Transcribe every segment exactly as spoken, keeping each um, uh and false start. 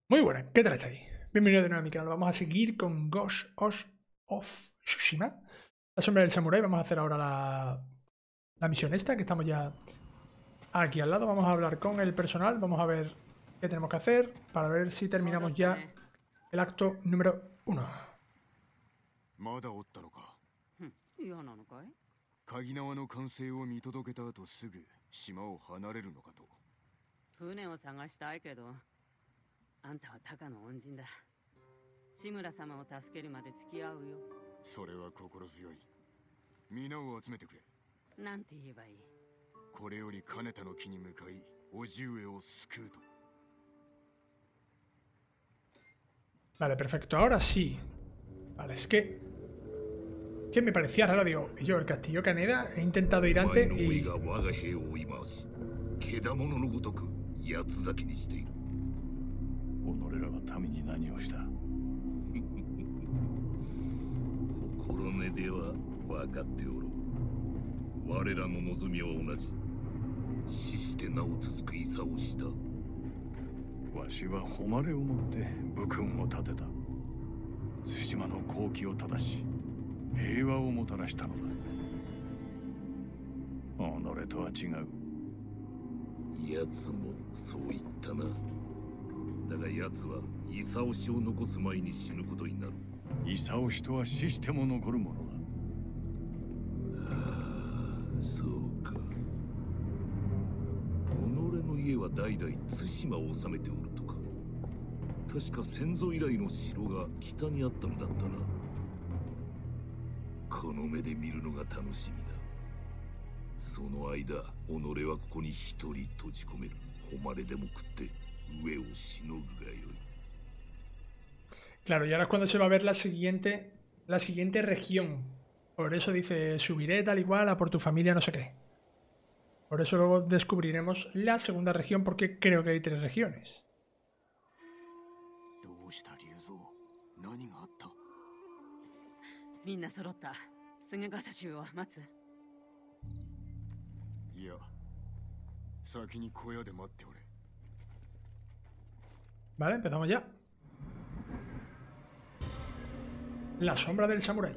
Muy buenas, ¿qué tal estáis? Bienvenido de nuevo a mi canal. Vamos a seguir con Ghost of Tsushima, la sombra del samurái. Vamos a hacer ahora la, la misión esta, que estamos ya aquí al lado. Vamos a hablar con el personal, vamos a ver qué tenemos que hacer para ver si terminamos ya el acto número uno. まだおったのか。 嫌なのかい？ 鍵縄の完成を見届けた後すぐ島を離れるのかと。 船を探したいけど、あんたはタカの恩人だ。志村様を助けるまで付き合うよ。 それは心強い。皆を集めてくれ。 なんて言えばいい？ これより金田の木に向かい、叔父上を救うと。 Vale, perfecto. Ahora sí. Vale, es que... que me parecía raro, digo, yo, el castillo Kaneda, he intentado ir antes y... 己らが民に何をした心根では分かっておろう。我らの望みは同じ。死して名を続く戦をした。わしは誉れをもって武君を立てた。対馬の好機を正し平和をもたらしたのだ。己とは違う。奴もそう言ったな。だが奴はイサオシを残す前に死ぬことになる。イサオシとは死しても残るものだ。ああ、そうか。己の家は代々対馬を治めておるとか。確か先祖以来の城が北にあったのだったな。この目で見るのが楽しみだ。その間、己はここに一人閉じ込める。誉れでも食って。 Claro, y ahora es cuando se va a ver la siguiente la siguiente región. Por eso dice, subiré tal igual a por tu familia no sé qué. Por eso luego descubriremos la segunda región, porque creo que hay tres regiones. Vale, empezamos ya. La sombra del samurái.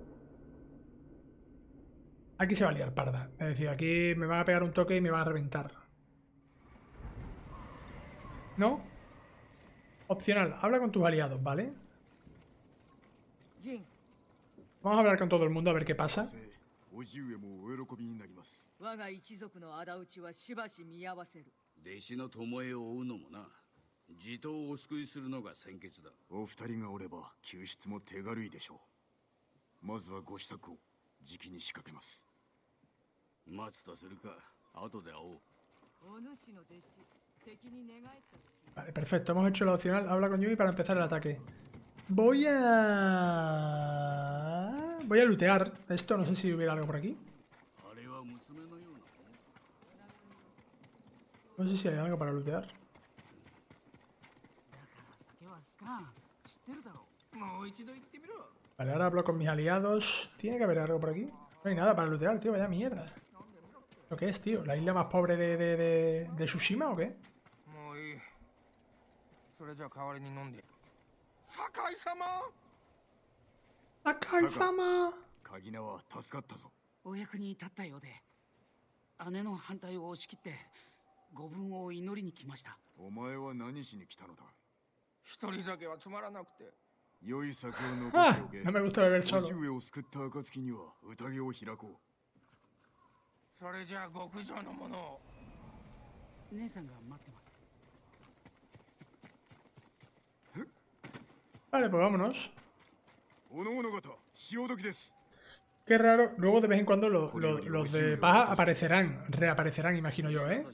Aquí se va a liar parda. Es decir, aquí me van a pegar un toque y me van a reventar. ¿No? Opcional. Habla con tus aliados, ¿vale? Vamos a hablar con todo el mundo a ver qué pasa. Vale, perfecto, hemos hecho la opcional. Habla con Yumi para empezar el ataque. Voy a... Voy a lootear esto, no sé si hubiera algo por aquí. No sé si hay algo para lootear. Vale, ahora hablo con mis aliados. Tiene que haber algo por aquí. No hay nada para lootear, tío, vaya mierda. ¿Lo que es, tío? ¿La isla más pobre de, de, de, de Tsushima o qué? ¡Sakai-sama! お役に立ったようで、姉の反対を押し切ってごぶんを祈りに来ました。 お前は何しに来たのだ。 一人酒はつまらなくて。 良い酒を残しておけ。 No me gusta beber solo. 叔父上を救った暁には宴を開こう。 それじゃあ極上のものを。 姉さんが待ってます。 Vale, pues vámonos. おのおの方、潮時です。 Qué raro. Luego de vez en cuando los, los, los de paja aparecerán, reaparecerán, imagino yo, ¿eh?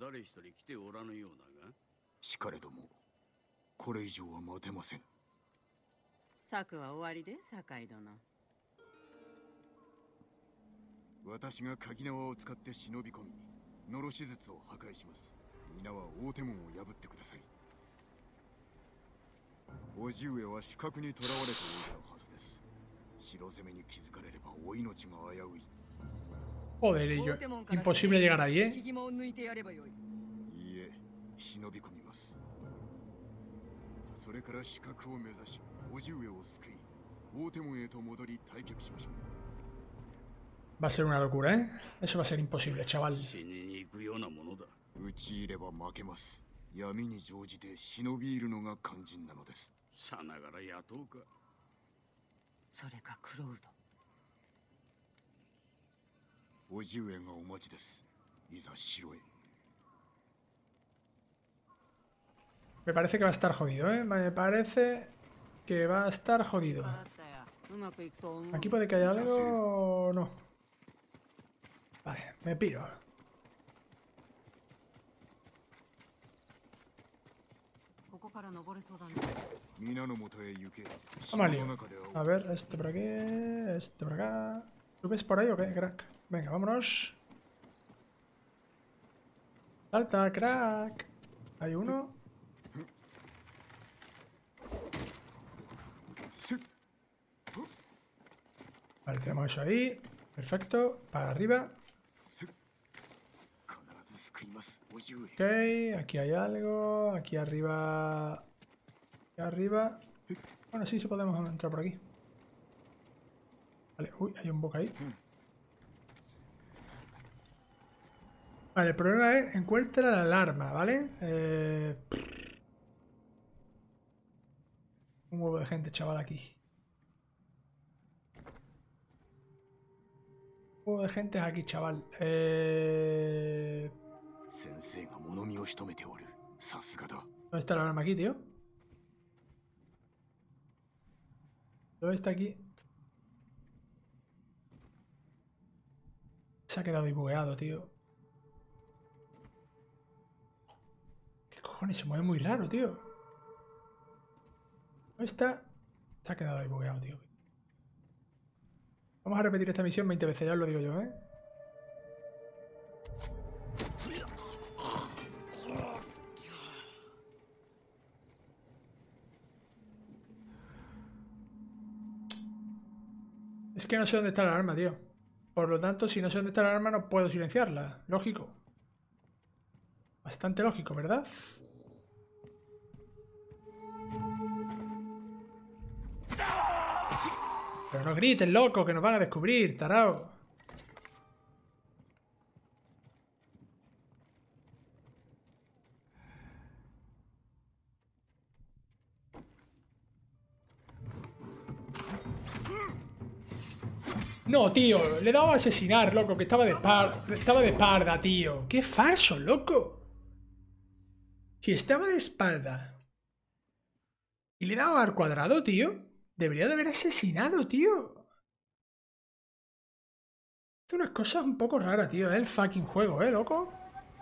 しかれども、これ以上は待てません。 策は終わりで、酒井殿。 私が鍵縄を使って忍び込み、のろし術を破壊します。皆は大手門を破ってください。叔父上は死角に囚われておいたはずです。城攻めに気づかれればお命が危うい。 Joder, y yo. Imposible llegar ahí, ¿eh? いいえ、忍び込みます。 それから死角を目指し叔父上を救い大手門へと戻り退却しましょう。 Va a ser una locura, ¿eh? Eso va a ser imposible, chaval. 死にに行くようなものだ。 討ち入れば負けます。闇に乗じて忍び入るのが肝心なのです。 さながら雇うか。 それかクロウド。 叔父上がお待ちです。いざ城へ。 Me parece que va a estar jodido, ¿eh? Me parece que va a estar jodido. だったよ。うまくいくと思う。 Aquí puede que haya algo o no. Vale, me piro. ここから登れそうだね。 皆の元へ行け。 Vamos al lío. A ver, esto por aquí, esto por acá. ¿Subes por ahí o qué, crack? Venga, vámonos. Salta, crack. Hay uno. Vale, tenemos eso ahí. Perfecto. Para arriba. Ok, aquí hay algo. Aquí arriba. Aquí arriba. Bueno, sí, sí podemos entrar por aquí. Vale, uy, hay un boca ahí. Vale, el problema es encuentra la alarma, ¿vale? Eh... Un huevo de gente, chaval, aquí. Un huevo de gente aquí, chaval. Eh... ¿Dónde está la alarma aquí, tío? ¿Dónde está aquí? Se ha quedado ahí bugueado, tío. ¿Qué cojones? Se mueve muy raro, tío. ¿Dónde está? Se ha quedado ahí bugueado, tío. Vamos a repetir esta misión veinte veces, ya os lo digo yo, ¿eh? Es que no sé dónde está la alarma, tío. Por lo tanto, si no sé dónde está la alarma, no puedo silenciarla. Lógico. Bastante lógico, ¿verdad? Pero no grites, loco, que nos van a descubrir, tarao. No, tío, le he dado a asesinar, loco, que estaba de espalda, estaba de espalda, tío. ¡Qué falso, loco! Si estaba de espalda y le he dado al cuadrado, tío, debería de haber asesinado, tío. Hace unas cosas un poco raras, tío, ¿eh? El fucking juego, ¿eh, loco?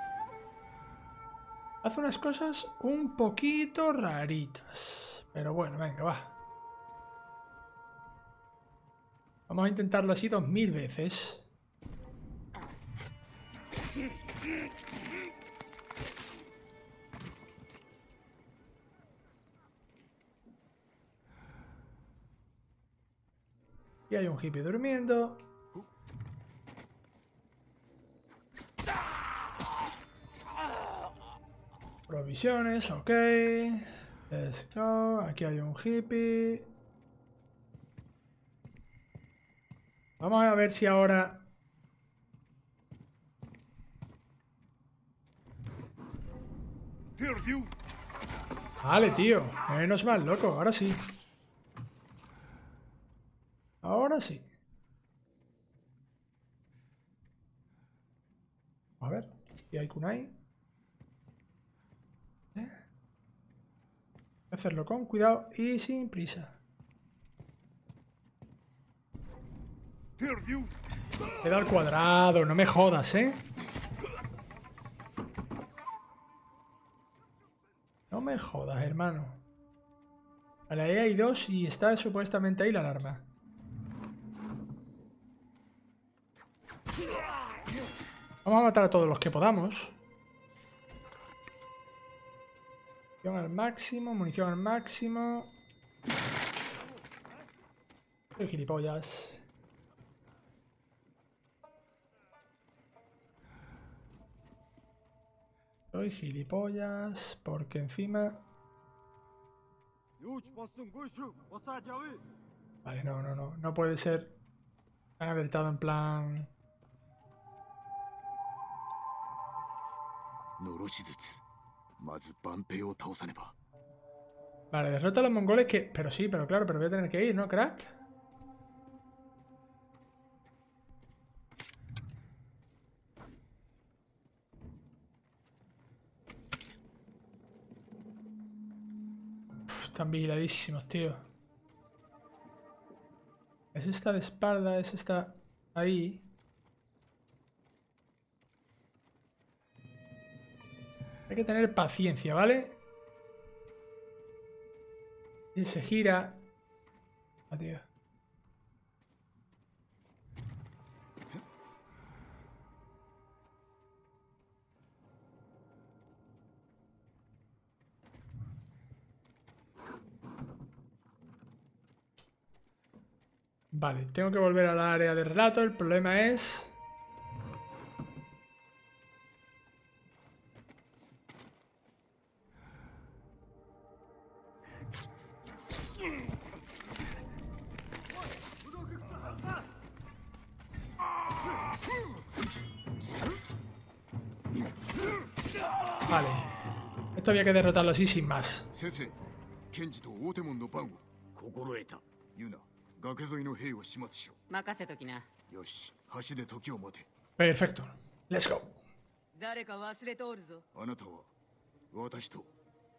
Hace unas cosas un poquito raritas. Pero bueno, venga, va. Vamos a intentarlo así dos mil veces. Y hay un hippie durmiendo. Provisiones, ok. Let's go. Aquí hay un hippie. Vamos a ver si ahora... Vale, tío. Menos mal, loco. Ahora sí. Ahora sí. A ver. Y hay kunai. ¿Eh? Voy a hacerlo con cuidado y sin prisa. He dado al cuadrado, no me jodas, ¿eh? No me jodas, hermano. Vale, ahí hay dos y está supuestamente ahí la alarma. Vamos a matar a todos los que podamos. Munición al máximo, munición al máximo. Soy gilipollas. Soy gilipollas porque encima... Vale, no, no, no. No puede ser tan alertado en plan... のろしずつまず万兵を倒さねば。 Vale, derrota a los mongoles que... Pero sí, pero claro, pero voy a tener que ir, ¿no, crack? Uf, están vigiladísimos, tío. Ese está de espalda, ese está ahí. Hay que tener paciencia, ¿vale? Y se gira. Ah, tío. Vale, tengo que volver al área de relato. El problema es... Vale. Esto había que derrotarlo así sin más. 先生、検事と大手門の番を心得た。ユナ、崖沿いの兵を始末しろ。 任せときな。 よし、橋で時を待て。 Perfecto. Let's go. 誰か忘れておるぞ。 あなたは私と。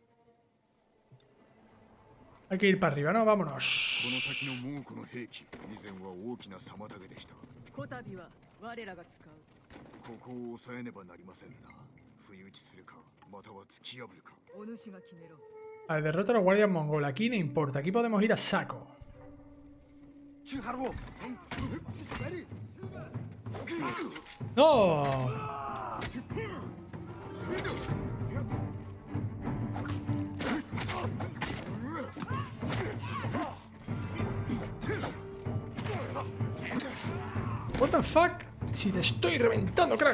Hay que ir para arriba, ¿no? この Vámonos. 先の猛虎の兵器、以前は大きな妨げでした。 こたびは我らが使う。 ここを抑えねばなりませんな。不意打ちするか、または突き破るか。 お主が決めろ。 Vale, derrota a los guardias mongoles. Aquí no importa. Aquí podemos ir a saco. ¡No! What the fuck? Si te estoy reventando, crack.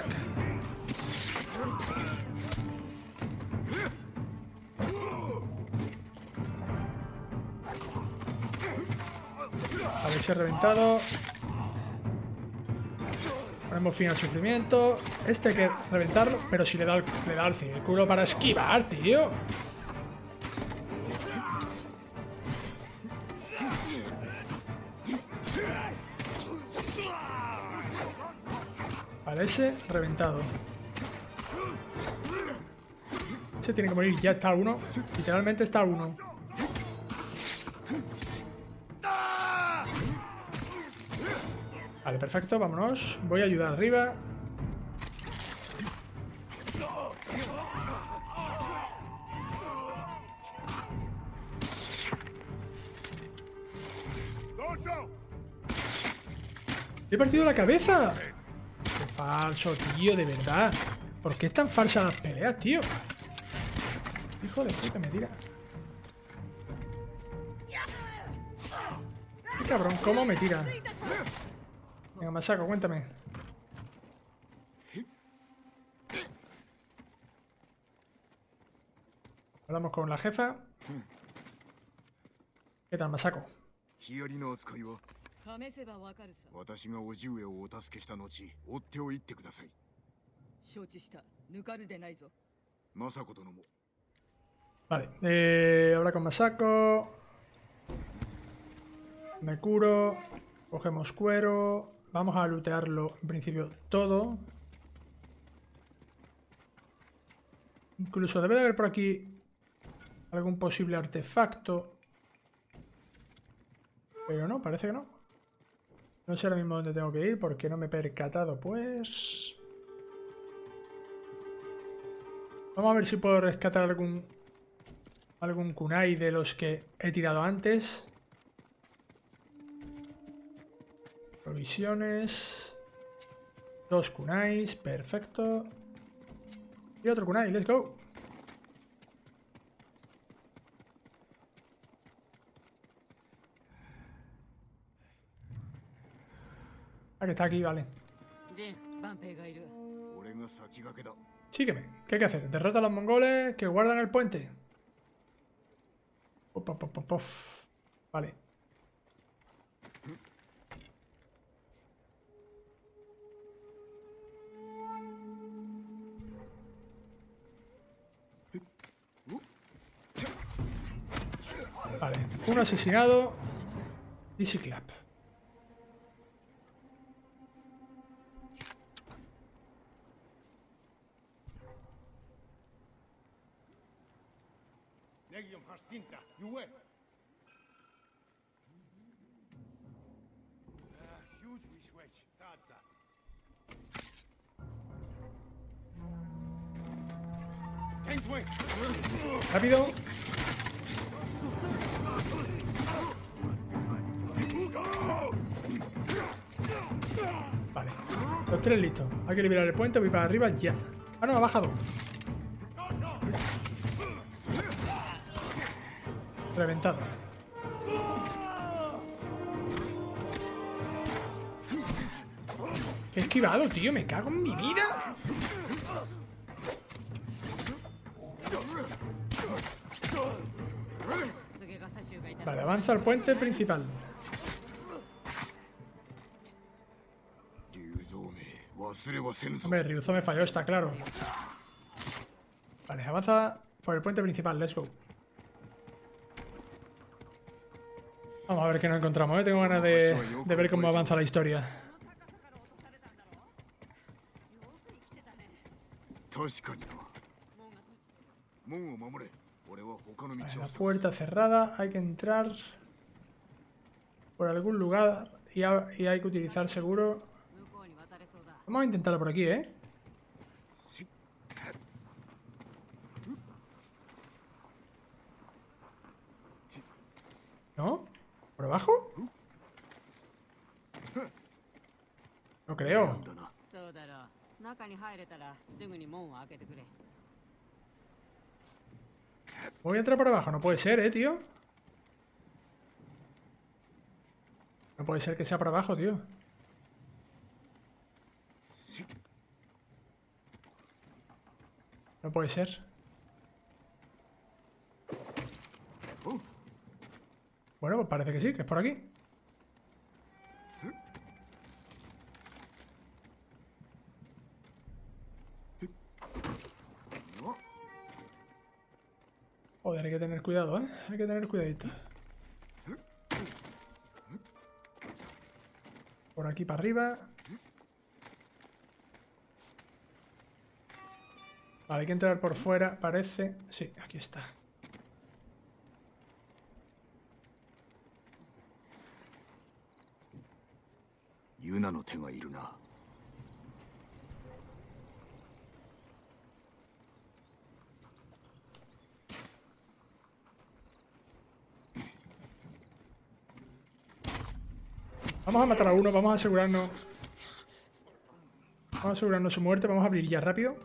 A ver si ha reventado. Ponemos fin al sufrimiento. Este hay que reventarlo, pero si le da el, le da el círculo para esquivar, tío. Vale, ese reventado. Ese tiene que morir, ya está uno. Literalmente está uno. Vale, perfecto, vámonos. Voy a ayudar arriba. ¡Le he partido la cabeza! ¡Qué falso, tío! De verdad. ¿Por qué es tan falsa las peleas, tío? Hijo de puta, me tira. ¡Qué cabrón! ¿Cómo me tira? Venga, Masako, cuéntame. Hablamos con la jefa. ¿Qué tal, Masako? ヒアリの扱いは、 試せばわかるさ。 私が叔父上をお助けした後、追っておいてください。 承知した。抜かるでないぞ。 政子殿も。 Vale, eh, habla con Masako. Me curo. Cogemos cuero. Vamos a lootearlo en principio todo. Incluso debe de haber por aquí algún posible artefacto. Pero no, parece que no. No sé ahora mismo dónde tengo que ir porque no me he percatado, pues. Vamos a ver si puedo rescatar algún algún kunai de los que he tirado antes. Provisiones. Dos kunais, perfecto. Y otro kunai, let's go. Ah, que está aquí, vale. Sígueme. ¿Qué hay que hacer? Derrota a los mongoles que guardan el puente. Pop, pop, pop, pop. Vale. Vale, un asesinado. Easy clap. Rápido. Vale. Los tres listos. Hay que liberar el puente. Voy para arriba ya. Ah, no, ha bajado. Reventado. He esquivado, tío. Me cago en mi vida. Vale, avanza al puente principal. Hombre, Ryuzo me falló, está claro. Vale, avanza por el puente principal, let's go. Vamos a ver qué nos encontramos, ¿eh? Tengo ganas de, de ver cómo avanza la historia. Vale, la puerta cerrada, hay que entrar por algún lugar y, ha, y hay que utilizar seguro. Vamos a intentarlo por aquí, ¿eh? ¿No? ¿Por abajo? No creo. Voy a entrar por abajo. No puede ser, ¿eh, tío? No puede ser que sea por abajo, tío. No puede ser. Bueno, pues parece que sí, que es por aquí. Joder, hay que tener cuidado, ¿eh? Hay que tener cuidadito. Por aquí para arriba. Vale, hay que entrar por fuera, parece. Sí, aquí está. Yuna no te ga iru na. Vamos a matar a uno, vamos a asegurarnos. Vamos a asegurarnos su muerte, vamos a abrir ya rápido.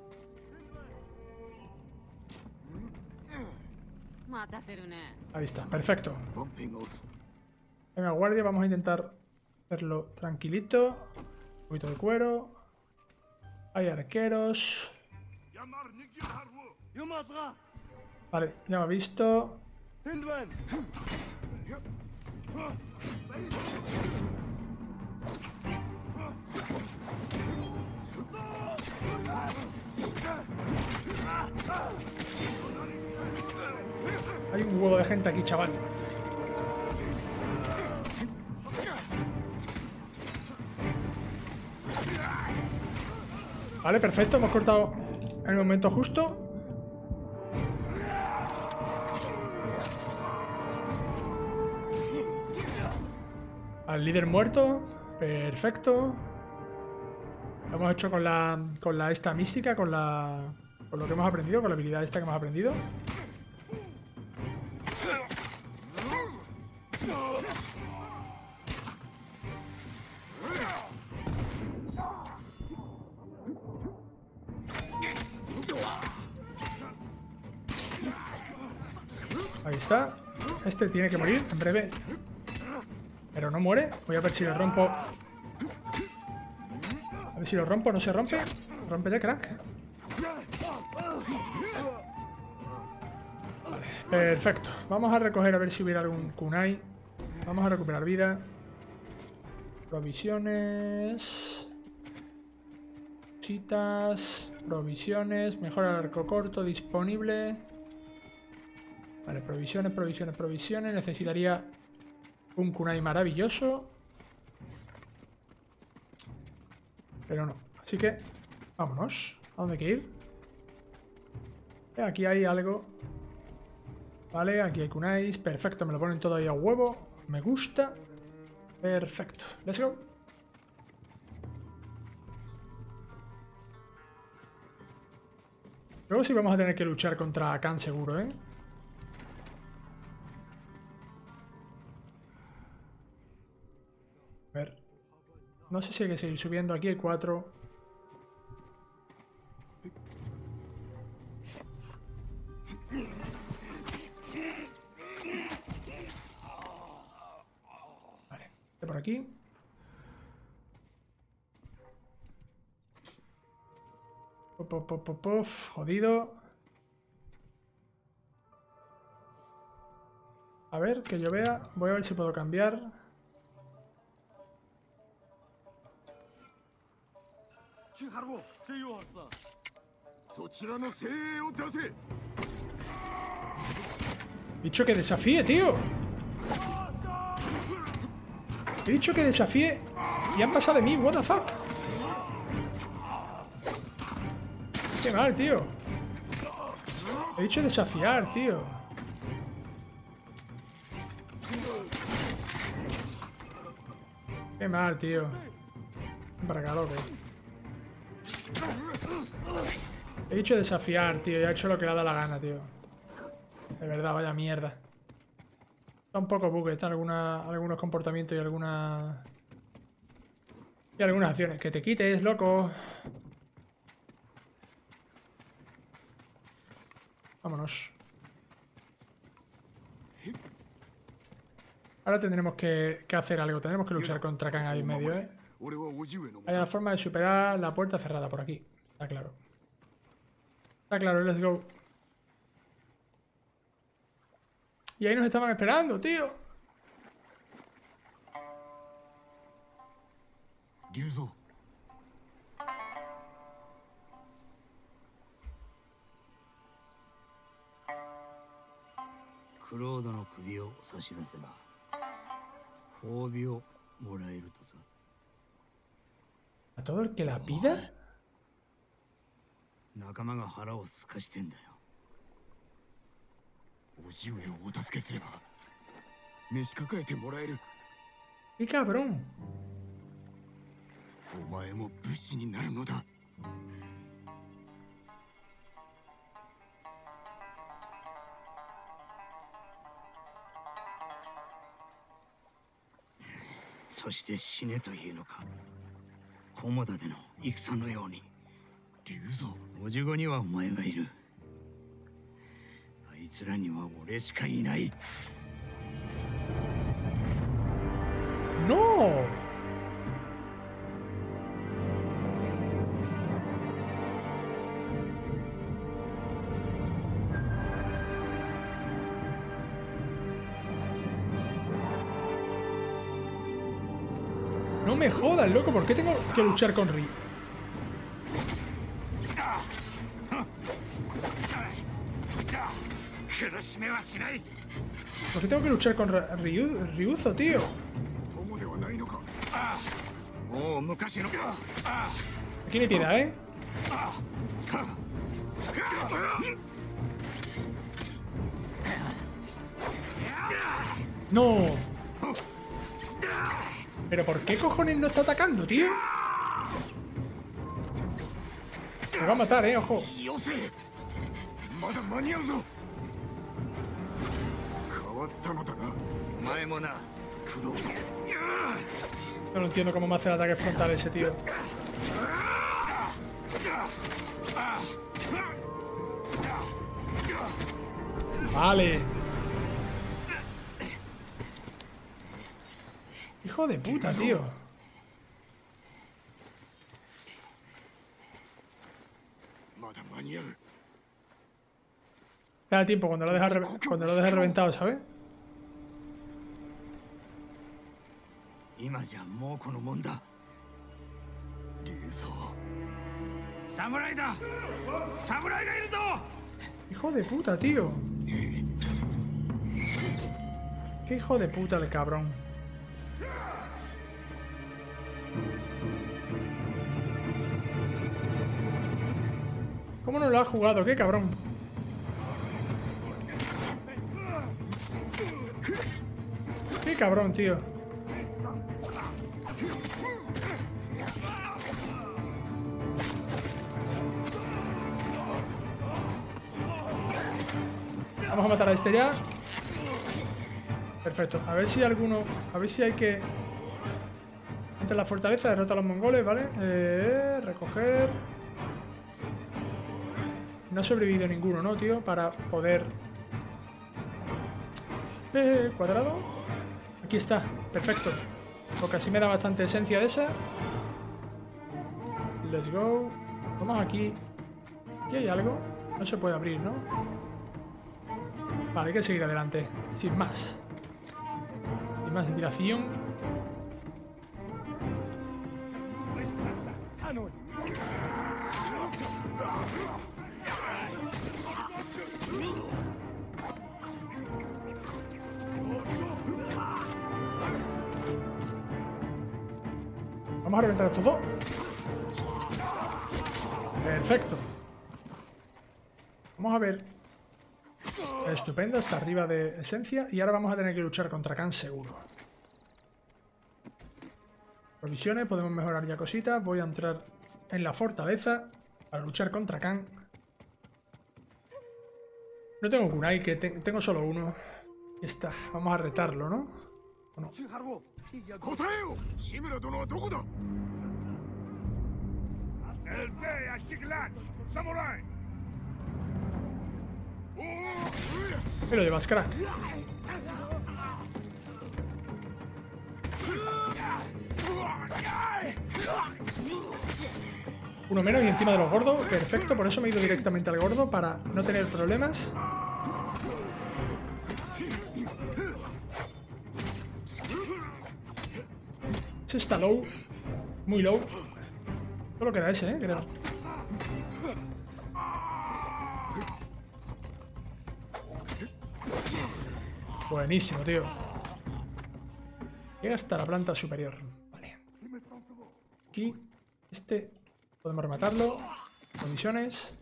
Ahí está, perfecto. Venga, guardia, vamos a intentar hacerlo tranquilito. Un poquito de cuero. Hay arqueros. Vale, ya me ha visto. Hay un huevo de gente aquí, chaval. Vale, perfecto. Hemos cortado en el momento justo. Al líder muerto. Perfecto. Lo hemos hecho con la con la esta mística, con la con lo que hemos aprendido, con la habilidad esta que hemos aprendido. Ahí está. Este tiene que morir en breve. Pero no muere. Voy a ver si lo rompo. A ver si lo rompo. No se rompe. Rómpete, crack. Vale, Perfecto. Vamos a recoger a ver si hubiera algún kunai. Vamos a recuperar vida. Provisiones. Citas. Provisiones. Mejora el arco corto disponible. Vale, provisiones, provisiones, provisiones. Necesitaría un kunai maravilloso. Pero no. Así que vámonos. ¿A dónde hay que ir? Aquí hay algo. Vale, aquí hay kunais. Perfecto, me lo ponen todo ahí a huevo. Me gusta. Perfecto. Let's go. Luego sí vamos a tener que luchar contra Khan seguro, ¿eh? A ver. No sé si hay que seguir subiendo. Aquí hay cuatro. Vale. Por aquí. Pop, pop, pop, pop, pop. Jodido. A ver, que yo vea. Voy a ver si puedo cambiar. そちらの精鋭を出せ。 He dicho que desafíe, tío. He dicho que desafíe y han pasado de mí. What the fuck. Qué mal, tío. He dicho desafiar, tío. Qué mal, tío. Ven para acá, loco. He dicho desafiar, tío. Y ha hecho lo que le ha dado la gana, tío. De verdad, vaya mierda. Está un poco bug, están alguna, algunos comportamientos y algunas... Y algunas acciones. Que te quites, loco. Vámonos. Ahora tendremos que, que hacer algo. Tenemos que luchar contra Khan ahí en medio, ¿eh? Hay una forma de superar la puerta cerrada por aquí. Está claro. Está claro, let's go. Y ahí nos estaban esperando, tío. Ryuzo. クロードの首を差し出せば褒美をもらえるとさ。 ¿A todo el que la pida? 仲間が腹をすかしてんだよ。 叔父上をお助けすれば召し抱えてもらえる。 ¡Qué cabrón! お前も武士になるのだ。 そして死ねというのか。菰田での戦のように。 龍蔵。 おじごにはお前がいる。あいつらには俺しかいない。 ¡No! No me jodas, loco. ¿Por qué tengo que luchar con Ri? ¿Por qué tengo que luchar con Ryu, Ryuzo, tío? Aquí no hay piedad, ¿eh? ¡No! ¿Pero por qué cojones no está atacando, tío? Me va a matar, eh, ojo. No lo entiendo cómo me hace el ataque frontal ese tío. Vale. Hijo de puta, tío. Te da tiempo cuando lo dejas re- cuando lo dejas reventado, ¿sabes? 今じゃもうこのもんだ。 竜蔵、 侍だ。侍がいるぞ。 Hijo de puta, tío. Qué hijo de puta el cabrón. ¿Cómo no lo ha jugado? Qué cabrón. Qué cabrón, tío. Vamos a matar a este ya. Perfecto. A ver si alguno... A ver si hay que... Entre la fortaleza, derrota a los mongoles, ¿vale? Eh, recoger... No ha sobrevivido ninguno, ¿no, tío? Para poder... Eh, cuadrado. Aquí está. Perfecto. Porque así me da bastante esencia de esa. Let's go. Vamos aquí. Aquí hay algo. No se puede abrir, ¿no? Vale, hay que seguir adelante. Sin más. Sin más dilación. Vamos a reventar estos dos. Perfecto. Vamos a ver. Estupendo, está arriba de esencia. Y ahora vamos a tener que luchar contra Khan seguro. Provisiones, podemos mejorar ya cositas. Voy a entrar en la fortaleza para luchar contra Khan. No tengo kunai, que te tengo solo uno. Y está, vamos a retarlo, ¿no? ¿O no? 答えよ。志村殿はどこだ。 Me lo llevas, crack. Uno menos y encima de los gordos. Perfecto, por eso me he ido directamente al gordo, para no tener problemas. Ese está low. Muy low. Solo queda ese, ¿eh? Queda... Buenísimo, tío. Llega hasta la planta superior. Vale. Aquí. Este. Podemos rematarlo. Condiciones.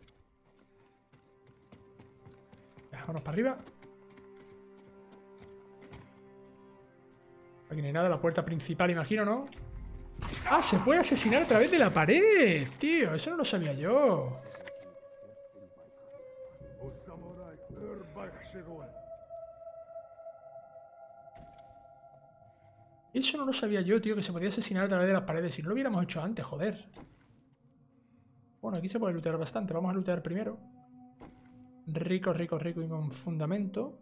Vámonos para arriba. Aquí no hay nada. La puerta principal, imagino, ¿no? ¡Ah! Se puede asesinar a través de la pared. Tío, eso no lo sabía yo. Eso no lo sabía yo, tío, que se podía asesinar a través de las paredes. Si no lo hubiéramos hecho antes, joder. Bueno, aquí se puede lootear bastante. Vamos a lootear primero. Rico, rico, rico y con fundamento.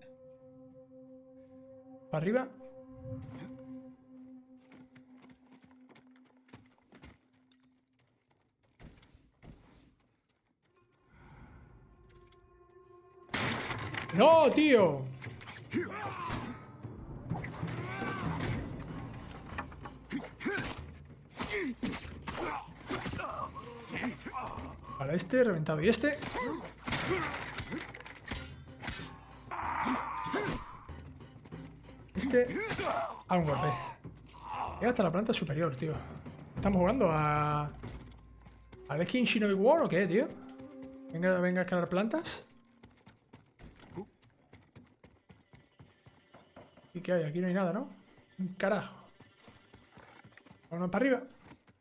Para arriba. ¡No, tío! Vale, este reventado. ¿Y este? Este... A un golpe. Llega hasta la planta superior, tío. ¿Estamos jugando a... ¿Al Skin Shinobi War o qué, tío? Venga, venga a escalar plantas. ¿Y qué hay? Aquí no hay nada, ¿no? Un carajo. Vámonos para arriba.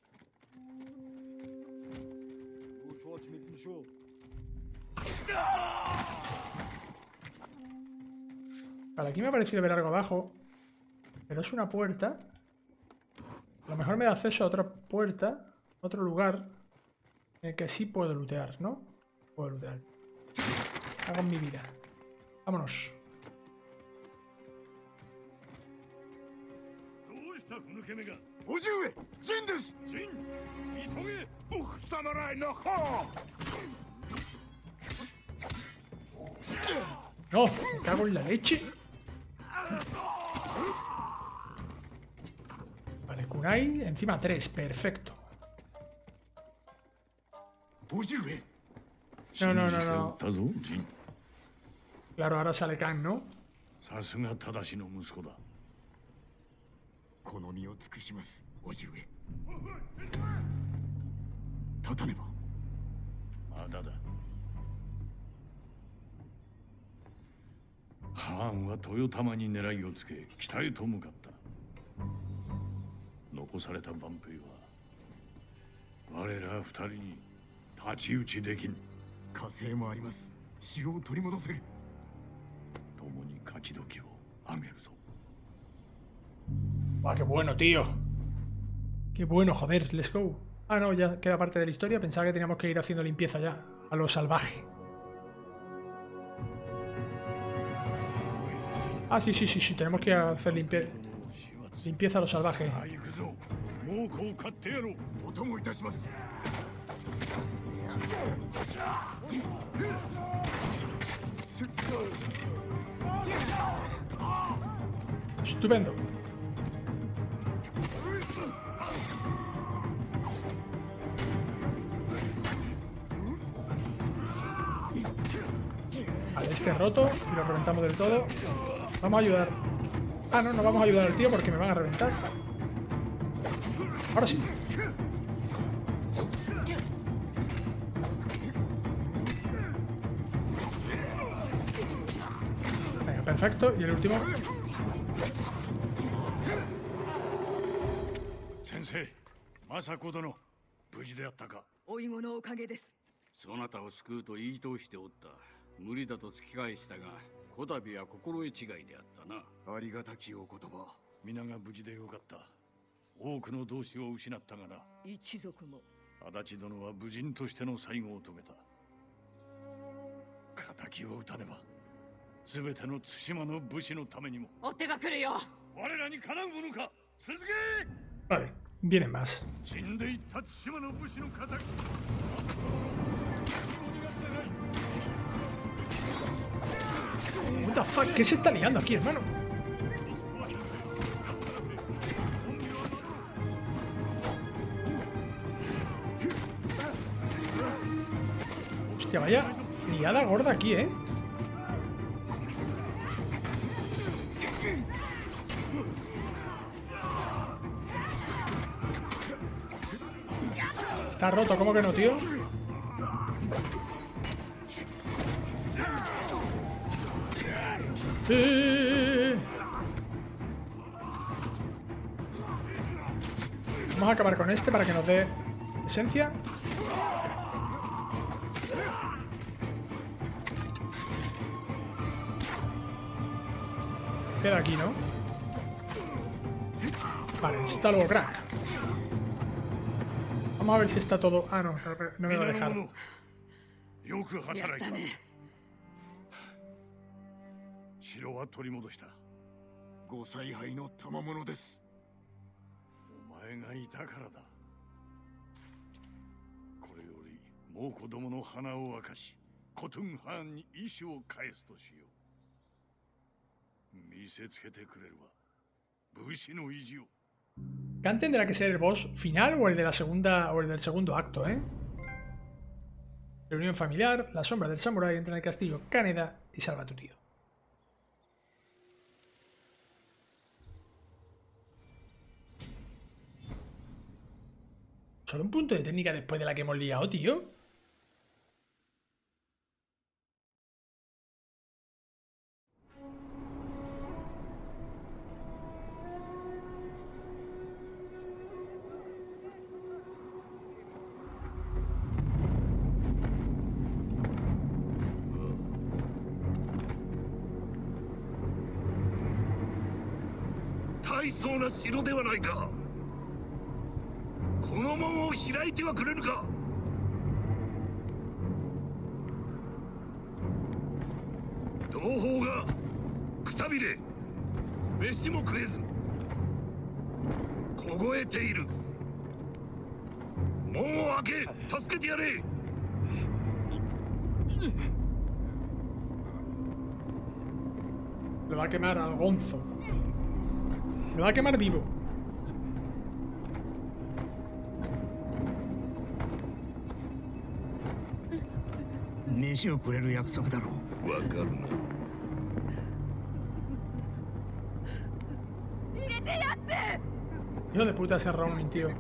Vale, aquí me ha parecido ver algo abajo. Pero es una puerta. A lo mejor me da acceso a otra puerta. Otro lugar. En el que sí puedo lootear, ¿no? Puedo lootear. Hago en mi vida. Vámonos. No, me cago en la leche. Vale, kunai, encima tres, perfecto. No, no, no, no. Claro, ahora sale Khan, ¿no? さすが正しの息子だ。 この身を尽くします、叔父上。立たねば。 まだだ。ハーンは豊玉に狙いをつけ北へと向かった。残された万兵は我ら二人に太刀打ちできん。 火星もあります。城を取り戻せる。 共に勝ち時をあげるぞ。 ¡Ah, qué bueno, tío! ¡Qué bueno, joder! ¡Let's go! Ah, no, ya queda parte de la historia. Pensaba que teníamos que ir haciendo limpieza ya. A lo salvaje. Ah, sí, sí, sí, sí. Tenemos que hacer limpieza. Limpieza a lo salvaje. Estupendo. Vale, este roto y lo reventamos del todo. Vamos a ayudar. Ah, no, no vamos a ayudar al tío porque me van a reventar. Ahora sí. Venga, perfecto. Y el último. Sensei, Masako殿、無事であったか。 おいごのおかげです。 そなたを救うと言い通しておった。無理だと突き返したが、こたびは心得違いであったな。 ありがたきお言葉。 皆が無事でよかった。多くの同志を失ったがな。 一族も。 足立殿は武人としての最後を遂げた。敵を討たねば、すべての対馬の武士のためにも。 追っ手が来るよ。 我らにかなうものか。続け。 Vale, vienen más. 死んでいった対馬の武士の敵。 What the fuck, ¿qué se está liando aquí, hermano? Hostia, vaya liada gorda aquí, ¿eh? Está roto, ¿cómo que no, tío? ¡Eh! Vamos a acabar con este para que nos dé esencia. Queda aquí, ¿no? Vale, está luego crack. Vamos a ver si está todo... Ah, no, no me va a dejar. ご采配の賜物です。 お前がいたからだ。これよりもう子供の花を明かし、コトゥンハーンに意志を返すとしよう。見せつけてくれるわ。武士の意地を。 Khan tendrá que ser el boss final o el de la segunda o el del segundo acto, ¿eh? Reunión familiar, la sombra del samurái entra en el castillo Kaneda y salva a tu tío. Solo un punto de técnica después de la que hemos liado, tío. 大層な城ではないか。この門を開いてはくれるか。同胞がくたびれ、飯も食えず凍えている。門を開け、助けてやれ。 Lo va a quemar al Gonzo. Lo va a quemar vivo. 飯をくれる約束だろう。 わかるな。 入れてやって。 Hijo de puta ese Ronin, tío.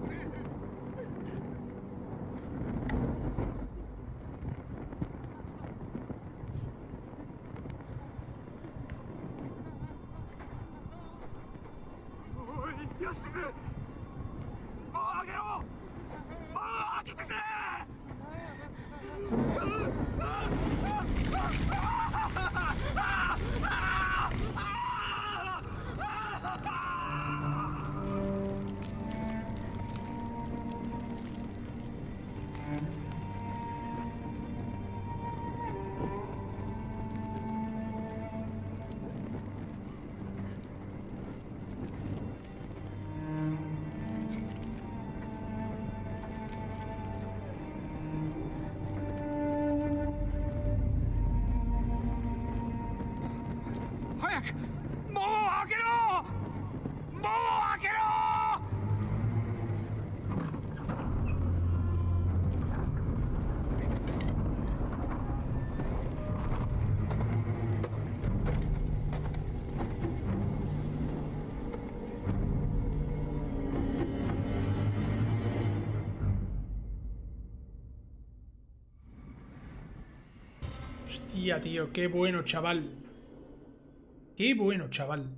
Hostia, tío, qué bueno, chaval. Qué bueno, chaval.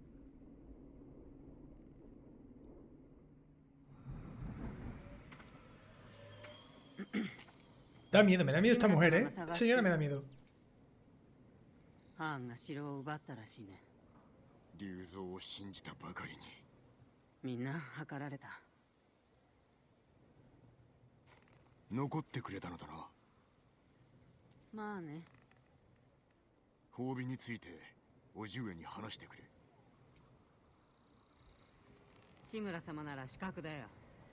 Da miedo, me da miedo esta mujer, ¿eh? Esta señora me da miedo. ハーンが城を奪ったらしいね。 竜蔵を信じたばかりに。 みんな計られた。 残ってくれたのだな。 まあね。 褒美について叔父上に話してくれ。 志村様なら資格だよ。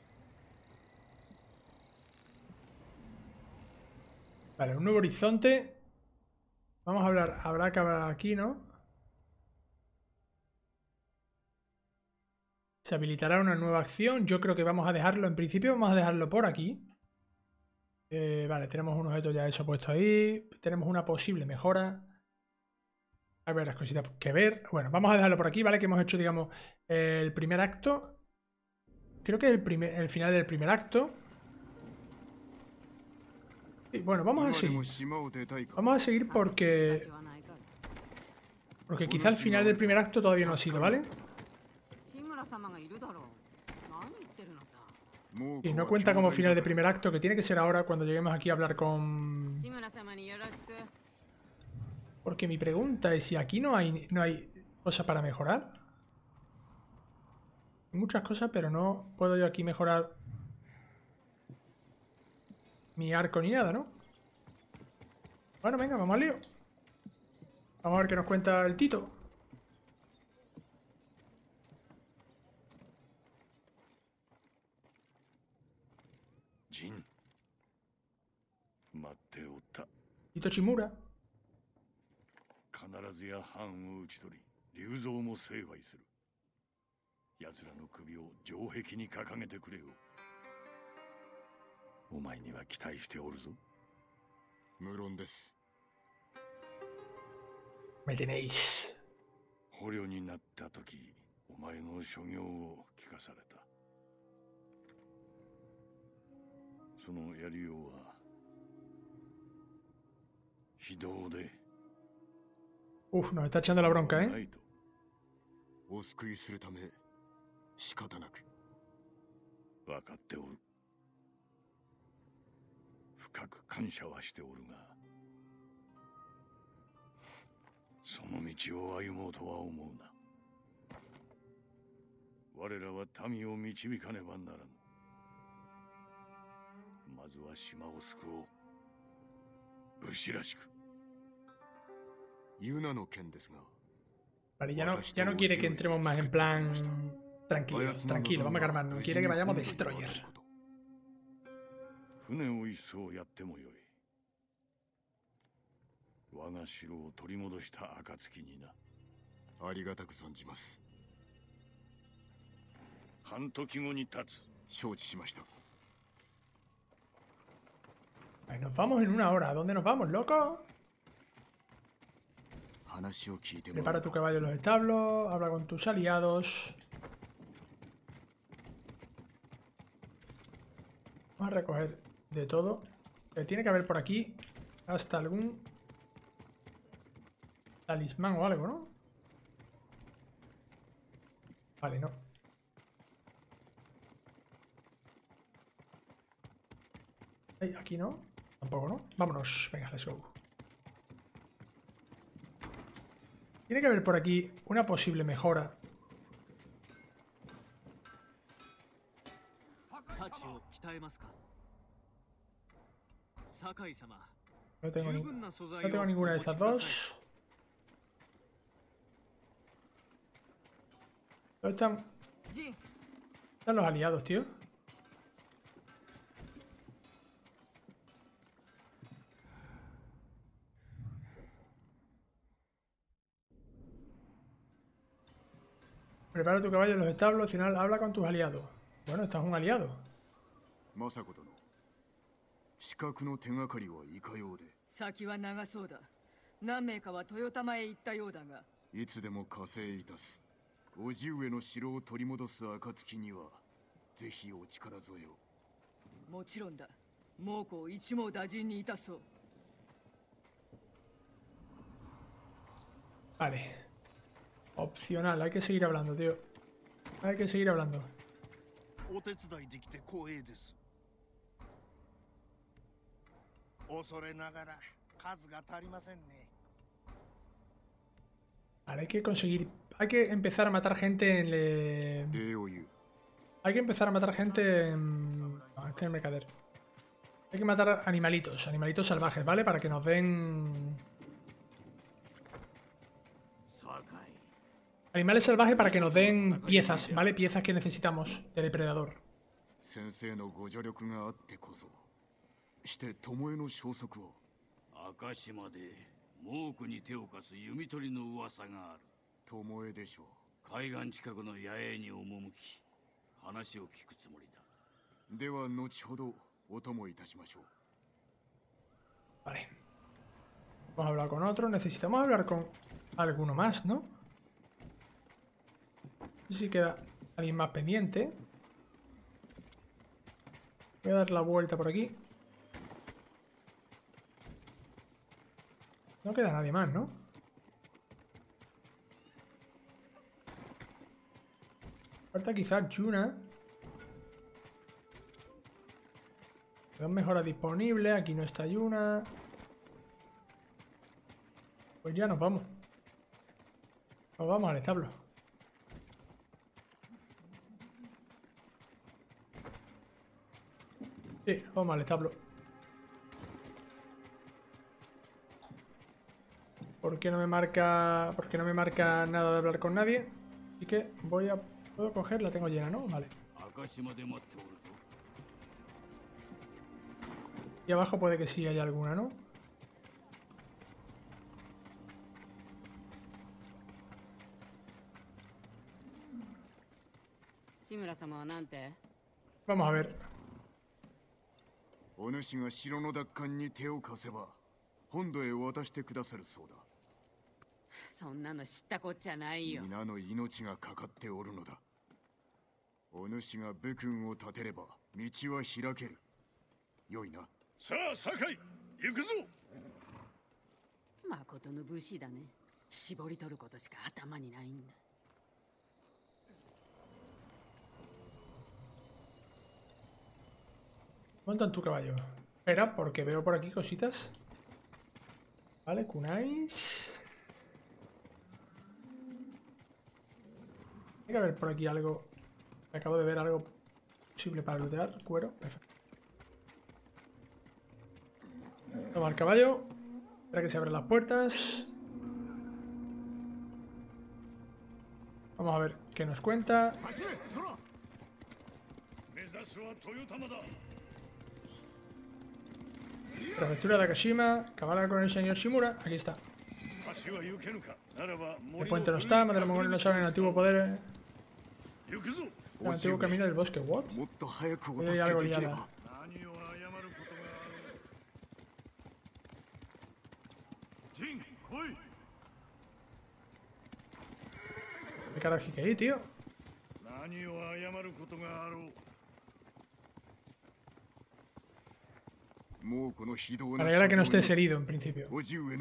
Vale, un nuevo horizonte. Vamos a hablar. Habrá que hablar aquí, ¿no? Se habilitará una nueva acción. Yo creo que vamos a dejarlo. En principio vamos a dejarlo por aquí. Eh, vale, tenemos un objeto ya hecho puesto ahí. Tenemos una posible mejora. Hay varias cositas que ver. Bueno, vamos a dejarlo por aquí, ¿vale? Que hemos hecho, digamos, el primer acto. Creo que es el, primer, el final del primer acto. Y bueno, vamos a seguir. Vamos a seguir porque... Porque quizá el final del primer acto todavía no ha sido, ¿vale? Y no cuenta como final de primer acto, que tiene que ser ahora cuando lleguemos aquí a hablar con... Porque mi pregunta es si aquí no hay, no hay cosa para mejorar. Hay muchas cosas, pero no puedo yo aquí mejorar mi arco ni nada, ¿no? Bueno, venga, vamos al lío. Vamos a ver qué nos cuenta el Tito. Jin. Matte otta. Tito Chimura. 必ずや藩を討ち取り、竜蔵も成敗する。奴らの首を城壁に掲げてくれよ。お前には期待しておるぞ。 無論です。 Me tenéis. 捕虜になった時、お前の所業を聞かされた。そのやりようは非道で。 Uf, nos está echando la bronca, ¿eh? お救いするため仕方なく。 分かっておる。深く感謝はしておるが、その道を歩もうとは思うな。我らは民を導かねばならぬ。まずは島を救おう。武士らしく。 ユナの件ですが。 Vale, ya no, ya no quiere que entremos más en plan tranquilo, tranquilo, vamos a calmarnos. Quiere que vayamos Destroyer. 船を一艘やってもよい。我が城を取り戻した暁にな。 ありがたく存じます。 半時後に立つ。 承知しました。 Ay, nos vamos en una hora. ¿A dónde nos vamos, loco? Prepara tu caballo en los establos. Habla con tus aliados. Vamos a recoger de todo. Pero tiene que haber por aquí hasta algún talismán o algo, ¿no? Vale, no. Ay, aquí no. Tampoco, ¿no? Vámonos. Venga, let's go. Tiene que haber por aquí una posible mejora. No tengo, ni... no tengo ninguna de estas dos. ¿Dónde están? Están los aliados, tío. Prepara tu caballo en los establos, al final habla con tus aliados. Bueno, estás un aliado. Vale. Opcional, hay que seguir hablando, tío. Hay que seguir hablando. Vale, hay que conseguir... Hay que empezar a matar gente en... Le... Hay que empezar a matar gente en... No, este es el mercader. Hay que matar animalitos, animalitos salvajes, ¿vale? Para que nos den... Animales salvajes para que nos den piezas, ¿vale? Piezas que necesitamos de depredador. Vale. Vamos a hablar con otro. Necesitamos hablar con alguno más, ¿no? No sé si queda alguien más pendiente. Voy a dar la vuelta por aquí. No queda nadie más, ¿no? Falta quizás Yuna. Dos mejoras disponibles. Aquí no está Yuna. Pues ya nos vamos. Nos vamos al establo. Sí, vamos al establo. ¿Por qué no me marca, por qué no me marca nada de hablar con nadie? Así que voy a... Puedo coger, la tengo llena, ¿no? Vale. Y abajo puede que sí haya alguna, ¿no? Vamos a ver. お主が城の奪還に手を貸せば本土へ渡してくださるそうだ。 そんなの知ったこっちゃないよ。 皆の命がかかっておるのだ。お主が武君を立てれば道は開ける。よいな。 さあ、酒井、行くぞ。 誠の武士だね。絞り取ることしか頭にないんだ。 Monta en tu caballo. Espera, porque veo por aquí cositas. Vale, kunais. Tiene que haber por aquí algo. Acabo de ver algo posible para lootear. Cuero. Perfecto. Toma el caballo. Espera que se abran las puertas. Vamos a ver qué nos cuenta. Prefectura de Akashima, cabalga con el señor Shimura, aquí está. El puente no está, Madre Mongol no sabe el antiguo poder. El antiguo camino del bosque, what? Hay algo liada. ¿Qué carajo hay ahí, tío? Me alegra que no estés herido, en principio.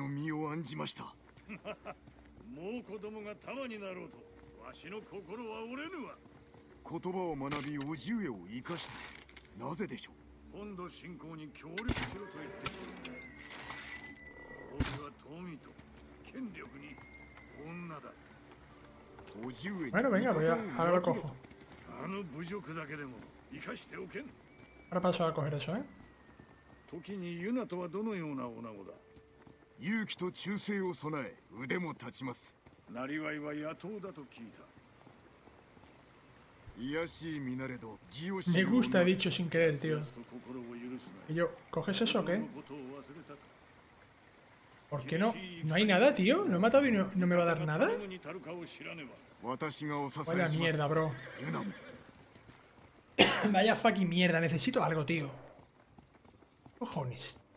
Bueno, venga, voy a, ahora lo cojo. Ahora paso a coger eso, ¿eh? 時にユナとはどのような女子だ。 勇気と忠誠を備え腕も立ちます。 なりわいは野党だと聞いた。 いやしい見慣れど義を Me gusta, he dicho sin querer, tío. Y yo, ¿coges eso o qué? ¿Por qué no? ¿No hay nada, tío? ¿Lo he matado y no, no me va a dar nada? Vaya mierda, bro. Vaya fucking mierda, necesito algo, tío. Cojones.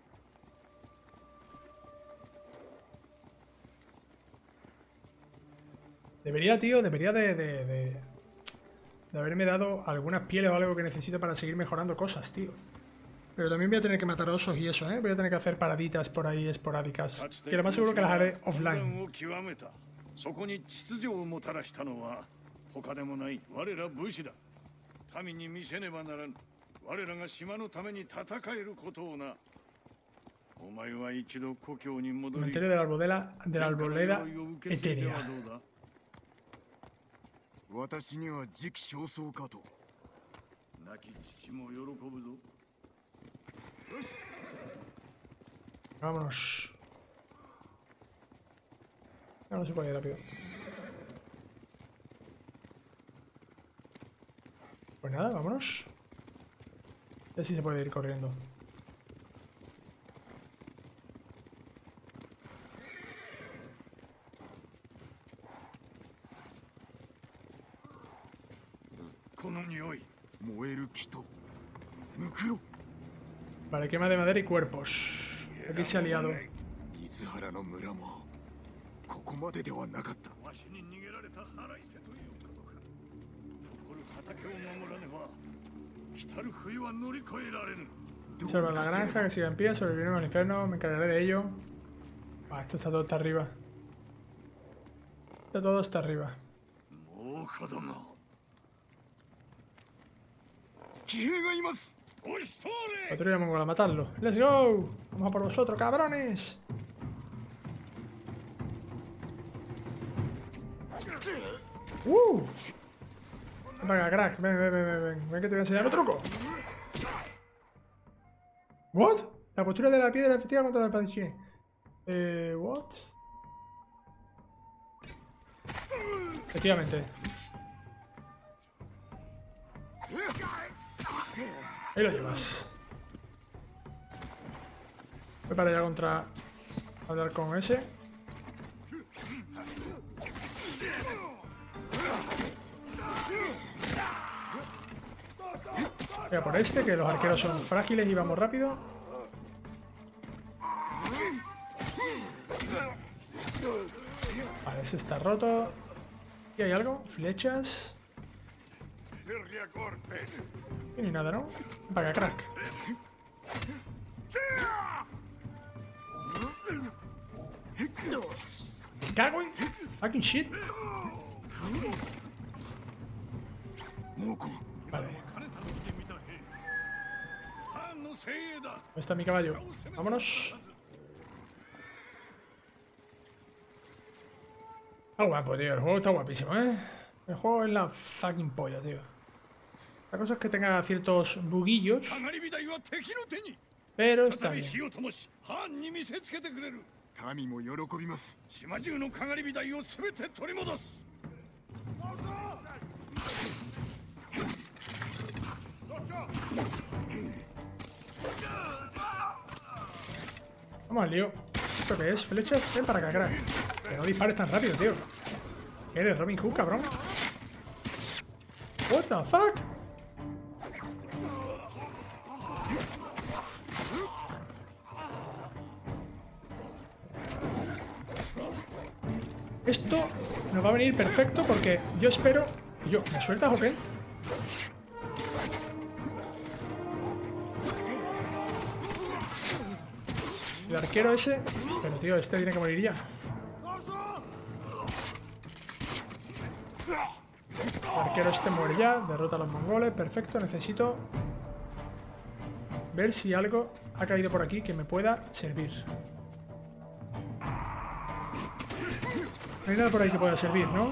Debería, tío, debería de, de, de, de haberme dado algunas pieles o algo que necesito para seguir mejorando cosas, tío. Pero también voy a tener que matar osos y eso, ¿eh? Voy a tener que hacer paraditas por ahí esporádicas. Que lo más seguro que las haré offline. Cementerio de la arboleda, de la arboleda etérea. Vámonos. No, no se puede ir rápido. Pues nada, vámonos. Ya sí se puede ir corriendo. Vale, quema de madera y cuerpos. Aquí se ha liado. Salva la granja, que siga en pie, sobrevivimos al infierno, me encargaré de ello. Ah, esto está todo hasta arriba. Está todo hasta arriba. Patrulla mongola a matarlo. ¡Let's go! ¡Vamos a por vosotros, cabrones! ¡Uh! Ven para acá, crack. Ven, ven, ven, ven, ven. Ven que te voy a enseñar un truco. ¿What? La postura de la piedra efectiva contra la espadachín. Eh, ¿what? Efectivamente. Ahí lo llevas. Voy para allá contra... hablar con ese. Voy a por este, que los arqueros son frágiles y vamos rápido. Vale, ese está roto. ¿Y hay algo? Flechas. Y ni nada, ¿no? Vaya, crack. Me cago en... fucking shit. Vale. ¿Dónde está mi caballo? Vámonos. Está guapo, tío. El juego está guapísimo, ¿eh? El juego es la fucking polla, tío. La cosa es que tenga ciertos buguillos. Pero está bien. Vamos al lío. ¿Esto qué es? ¿Flechas? Ven para acá, crack. Que no dispares tan rápido, tío. ¿Qué eres, Robin Hood, cabrón? What the fuck? Esto nos va a venir perfecto porque yo espero... ¿Y yo? ¿Me sueltas o qué? El arquero ese... Pero tío, este tiene que morir ya. El arquero este muere ya. Derrota a los mongoles. Perfecto. Necesito ver si algo ha caído por aquí que me pueda servir. No hay nada por ahí que pueda servir, ¿no?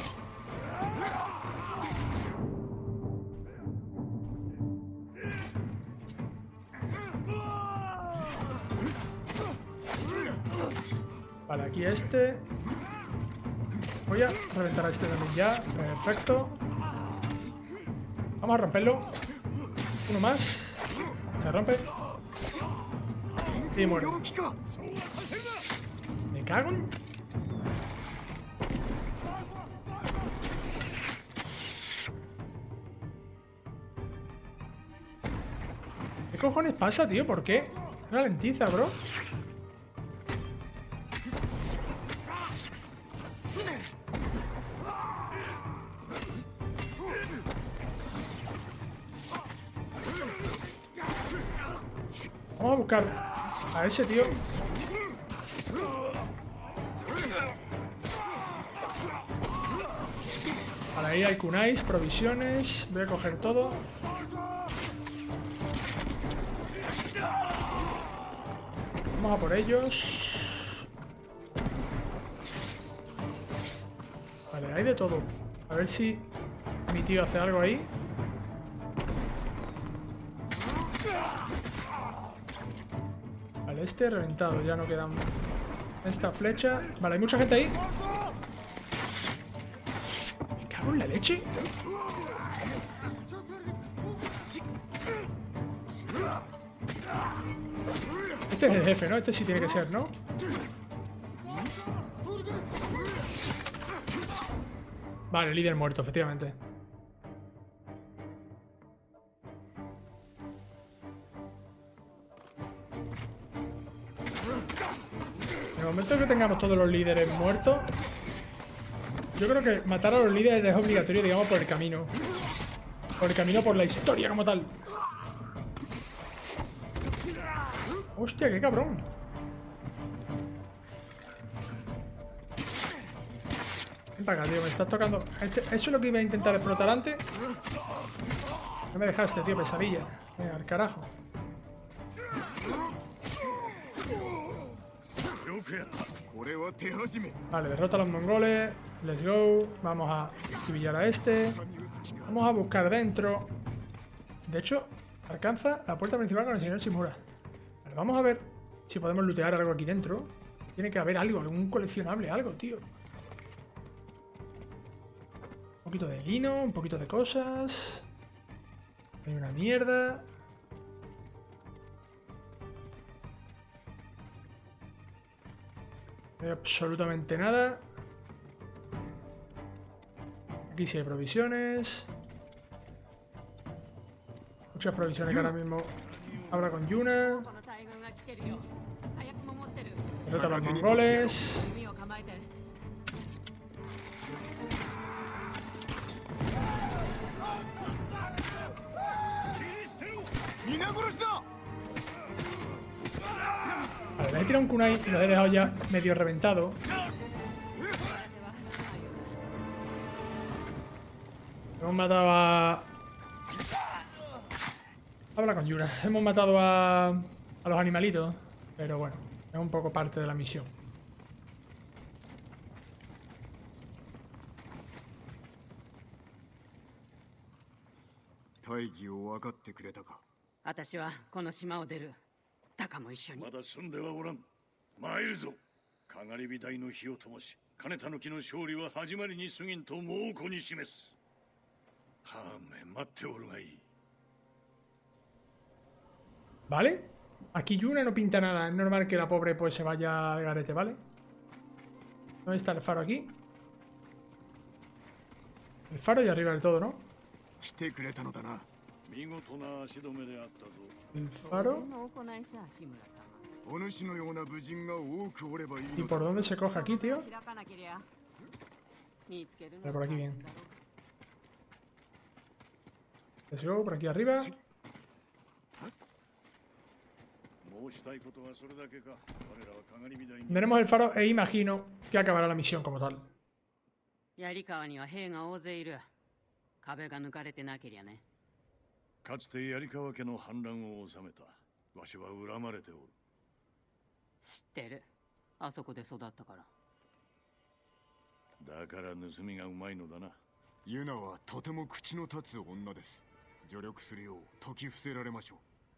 Vale, aquí este. Voy a reventar a este también ya. Perfecto. Vamos a romperlo. Uno más. Se rompe. Y muere. Me cago en... ¿Qué cojones pasa, tío? ¿Por qué? Ralentiza, bro. Vamos a buscar a ese tío. Vale, ahí hay kunais, provisiones. Voy a coger todo. Vamos a por ellos. Vale, hay de todo. A ver si mi tío hace algo ahí. Vale, este reventado. Ya no quedan... Esta flecha. Vale, hay mucha gente ahí. Me cago en la leche. Este es el jefe, ¿no? Este sí tiene que ser, ¿no? Vale, líder muerto, efectivamente. En el momento que tengamos todos los líderes muertos, yo creo que matar a los líderes es obligatorio, digamos, por el camino. Por el camino, por la historia como tal. Hostia, qué cabrón. Ven para acá, tío, me estás tocando. Este, eso es lo que iba a intentar explotar antes. No me dejaste, tío, pesadilla. Venga, al carajo. Vale, derrota a los mongoles. Let's go. Vamos a acribillar a este. Vamos a buscar dentro. De hecho, alcanza la puerta principal con el señor Shimura. Vale, vamos a ver si podemos lootear algo aquí dentro. Tiene que haber algo, algún coleccionable, algo, tío. Un poquito de lino, un poquito de cosas. Hay una mierda. No hay absolutamente nada. Aquí sí hay provisiones. Muchas provisiones que ahora mismo habla con Yuna. Derrota a los mongoles. Vale, le he tirado un kunai y lo he dejado ya medio reventado. Hemos matado a... Habla con Yura. Hemos matado a... a los animalitos. Pero bueno, es un poco parte de la misión. ¿Vale? Aquí Yuna no pinta nada. Es normal que la pobre pues se vaya al garete, ¿vale? ¿Dónde está el faro aquí? El faro y arriba del todo, ¿no? El faro. ¿Y por dónde se coge aquí, tío? Vale, por aquí bien. Let's go, por aquí arriba. Veremos el faro e imagino que acabará la misión como tal. Yunaはとても口の立つ女です。助力するよう説き伏せられましょ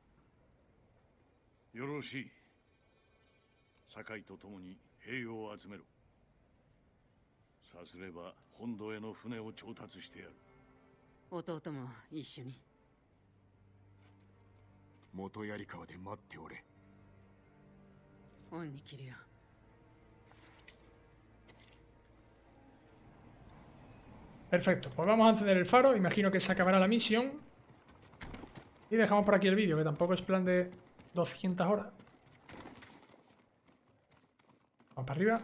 う。 よろしい。堺と共に兵を集めろ。さすれば本土への船を調達してやる。 弟も一緒に。 元槍川で待っておれ。 恩に着るよ。 Perfecto, pues vamos a encender el faro. Imagino que se acabará la misión. Y dejamos por aquí el vídeo, que tampoco es plan de doscientas horas. Vamos para arriba.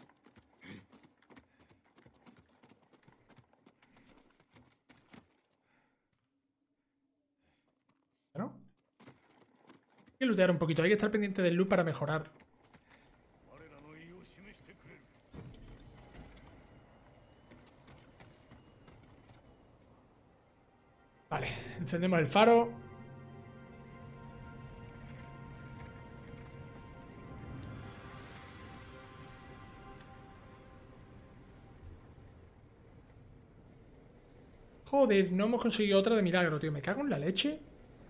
¿No? Hay que lootear un poquito. Hay que estar pendiente del loot para mejorar. Vale, encendemos el faro. Joder, no hemos conseguido otra de milagro, tío. Me cago en la leche.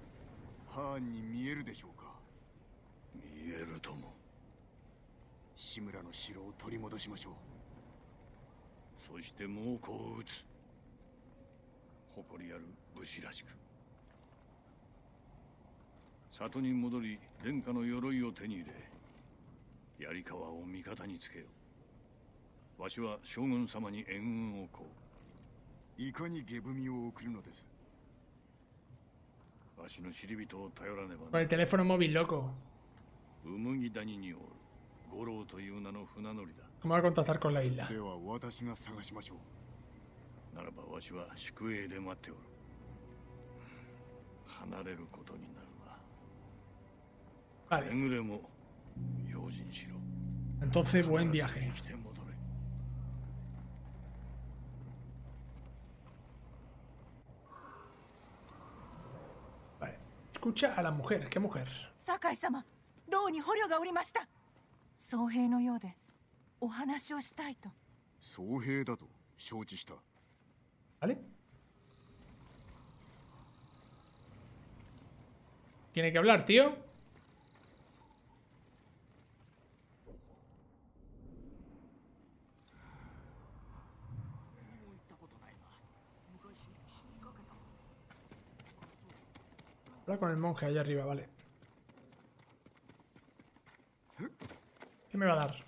里に戻り、殿下の鎧を手に入れ、槍川を味方につけよう。わしは将軍様に援軍をこう。 いかに下踏を送るのです。 わしの知り人を頼らねば。 Con el teléfono móvil, loco. 麦谷におる五郎という名の船乗りだ。 ¿Cómo va a contactar con la isla? では私が探しましょう。ならばわしは宿営で待っておる。離れることになる。 Vale. Entonces, buen viaje. Vale. Escucha a la mujer. ¿Qué mujer? Sakai-sama, 牢に捕虜がおりました。僧兵のようでお話をしたいと。 僧兵だと承知した。 Vale. Tiene que hablar, tío. Habla con el monje allá arriba, vale. ¿Qué me va a dar?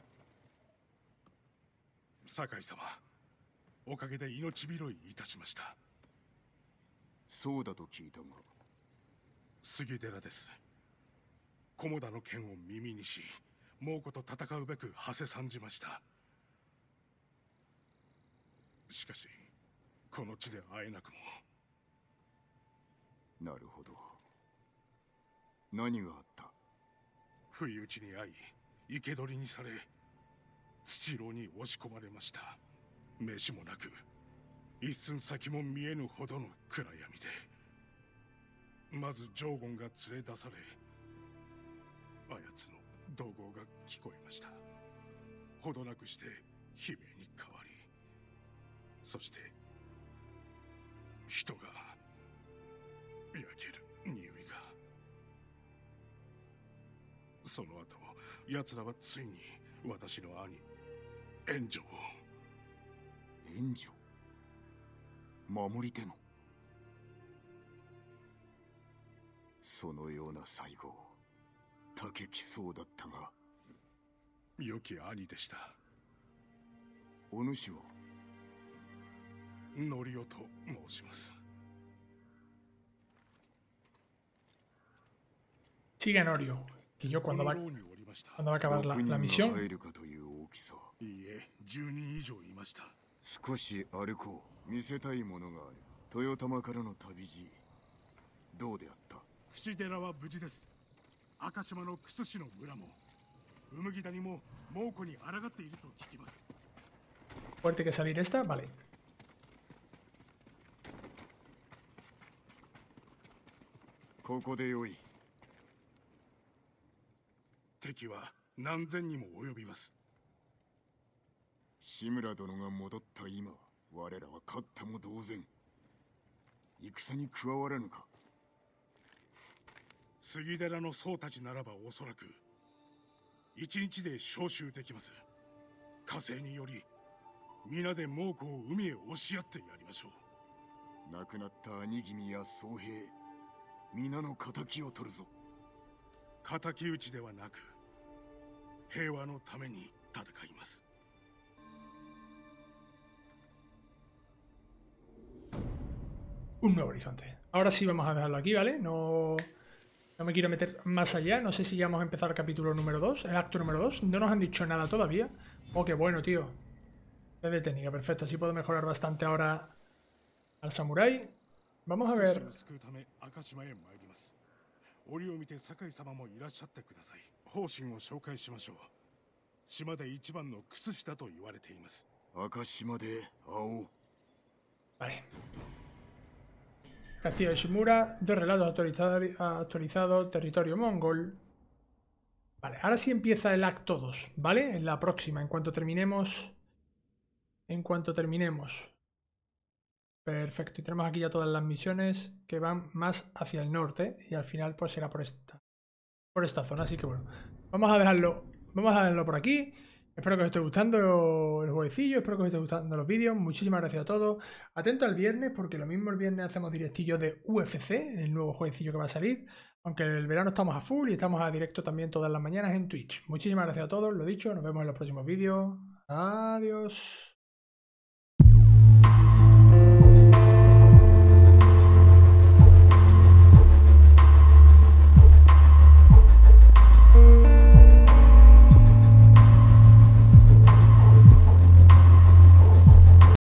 Sakai-sama, おかげで命拾いいたしました。 そうだと聞いたが。 杉寺です。菰田の剣を耳にし、猛虎と戦うべく馳せ参じました。しかし、この地で会えなくも。 なるほど。何があった？ 不意打ちに遭い、生け捕りにされ、土牢に押し込まれました。飯もなく、一寸先も見えぬほどの暗闇で。まずジョーゴンが連れ出され、あやつの怒号が聞こえました。ほどなくして悲鳴に変わり、そして人が焼ける匂いが。その後、奴らはついに私の兄援助を。 援助？守り手の。そのような最後をたけきそうだったが。 良き兄でした。 お主はノリオと申します。 Sigue Norio, que yo cuando va, cuando va a acabar la, la misión. いいえ、じゅうにん以上いました。 少し歩こう。見せたいものがある。豊玉からの旅路、どうであった？ 櫛寺は無事です。赤島の楠市の村も、ウムギ谷も猛虎に抗っていると聞きます。 Fuerte que salir esta, vale. ここでよい。 敵は何千にも及びます。 志村殿が戻った今、我らは勝ったも同然。戦に加わらぬか。 杉寺の僧たちならばおそらく一日で召集できます。火星により皆で猛虎を海へ押し合ってやりましょう。亡くなった兄君や僧兵、皆の仇を取るぞ。 敵討ちではなく平和のために戦います。 Un nuevo horizonte. Ahora sí vamos a dejarlo aquí, ¿vale? No, no me quiero meter más allá. No sé si ya vamos a empezar el capítulo número dos, el acto número dos. No nos han dicho nada todavía. Oh, qué bueno, tío. De técnica, perfecto. Así puedo mejorar bastante ahora al samurái. Vamos a ver. 折を見て酒井様もいらっしゃってください。方針を紹介しましょう。島で一番の薬師だと言われています。 赤島で会おう。 Vale. Castillo de Shimura, dos relatos actualizados, actualizado, territorio mongol. Vale, ahora sí empieza el acto dos, ¿vale? En la próxima, en cuanto terminemos. En cuanto terminemos. Perfecto, y tenemos aquí ya todas las misiones que van más hacia el norte y al final pues será por esta por esta zona, así que bueno, vamos a dejarlo vamos a dejarlo por aquí. Espero que os esté gustando el jueguecillo, espero que os esté gustando los vídeos. Muchísimas gracias a todos. Atento al viernes, porque lo mismo el viernes hacemos directillo de U F C, el nuevo jueguecillo que va a salir, aunque el verano estamos a full y estamos a directo también todas las mañanas en Twitch. Muchísimas gracias a todos, lo dicho, nos vemos en los próximos vídeos. Adiós.